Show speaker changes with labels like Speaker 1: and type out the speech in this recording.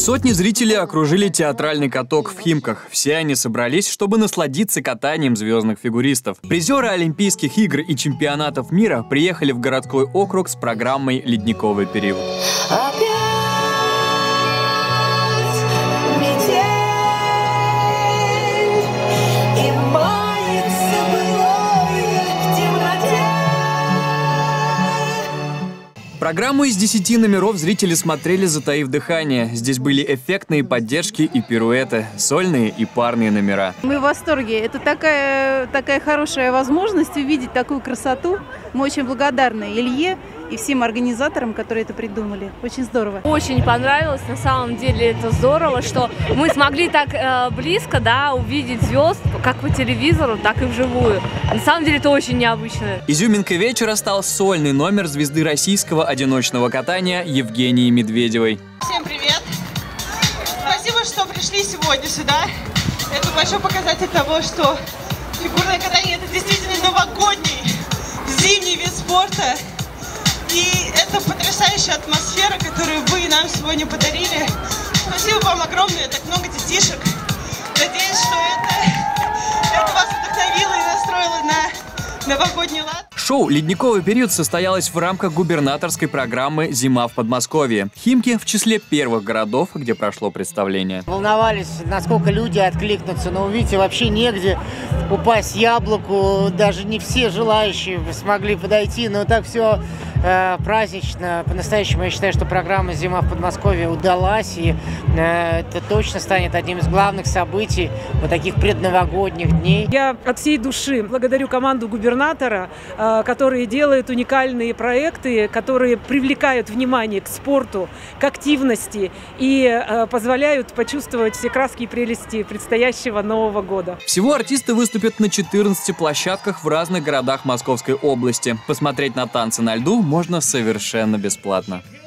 Speaker 1: Сотни зрителей окружили театральный каток в Химках. Все они собрались, чтобы насладиться катанием звездных фигуристов. Призеры Олимпийских игр и чемпионатов мира приехали в городской округ с программой «Ледниковый период». Программу из 10 номеров зрители смотрели, затаив дыхание. Здесь были эффектные поддержки и пируэты, сольные и парные номера.
Speaker 2: Мы в восторге. Это такая хорошая возможность увидеть такую красоту. Мы очень благодарны Илье и всем организаторам, которые это придумали. Очень здорово.
Speaker 3: Очень понравилось. На самом деле это здорово, что мы смогли так близко, увидеть звезд, как по телевизору, так и вживую. На самом деле это очень необычно.
Speaker 1: Изюминкой вечера стал сольный номер звезды российского одиночного катания Евгении Медведевой.
Speaker 4: Всем привет! Спасибо, что пришли сегодня сюда. Это большой показатель того, что фигурное катание — это действительно новогодний, зимний вид спорта. И это потрясающая атмосфера, которую вы нам сегодня подарили. Спасибо вам огромное, так много детишек. Надеюсь, что это вас вдохновило и настроило на новогодний лад.
Speaker 1: Шоу «Ледниковый период» состоялось в рамках губернаторской программы «Зима в Подмосковье». Химки в числе первых городов, где прошло представление.
Speaker 5: Волновались, насколько люди откликнутся, но увидите, вообще негде упасть яблоку. Даже не все желающие смогли подойти, но так все празднично. По-настоящему я считаю, что программа «Зима в Подмосковье» удалась, и это точно станет одним из главных событий вот таких предновогодних дней.
Speaker 6: Я от всей души благодарю команду губернатора, которые делают уникальные проекты, которые привлекают внимание к спорту, к активности и позволяют почувствовать все краски и прелести предстоящего Нового года.
Speaker 1: Всего артисты выступят на 14 площадках в разных городах Московской области. Посмотреть на танцы на льду можно совершенно бесплатно.